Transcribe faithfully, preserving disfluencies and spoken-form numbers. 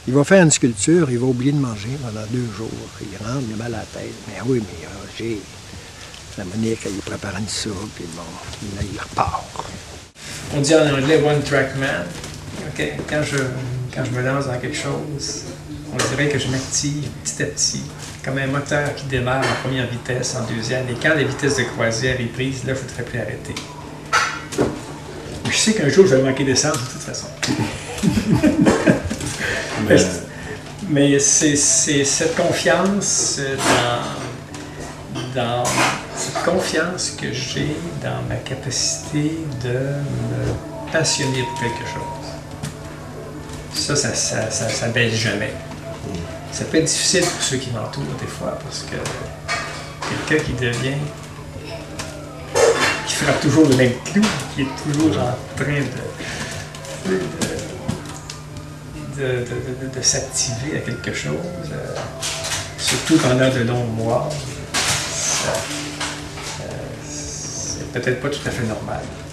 Il va faire une sculpture, il va oublier de manger pendant deux jours. Il rentre, il a mal à la tête. Mais oui, mais euh, j'ai... La Monique, elle lui prépare une soupe, puis bon, là, il repart. On dit en anglais « one track man ». Okay. Quand, je, quand je me lance dans quelque chose, on dirait que je m'active petit à petit, comme un moteur qui démarre en première vitesse, en deuxième. Et quand la vitesse de croisière est prise, là, il ne faudrait plus arrêter. Je sais qu'un jour, je vais manquer d'essence, de toute façon. Mais, mais c'est cette confiance dans, dans cette confiance que j'ai dans ma capacité de me passionner pour quelque chose. Ça, ça, ça, ça, ça baisse jamais. Ça peut être difficile pour ceux qui m'entourent des fois, parce que quelqu'un qui devient, qui frappe toujours le même clou, qui est toujours en train de, de de, de, de, de s'activer à quelque chose, euh, surtout pendant de longs mois, c'est peut-être pas tout à fait normal.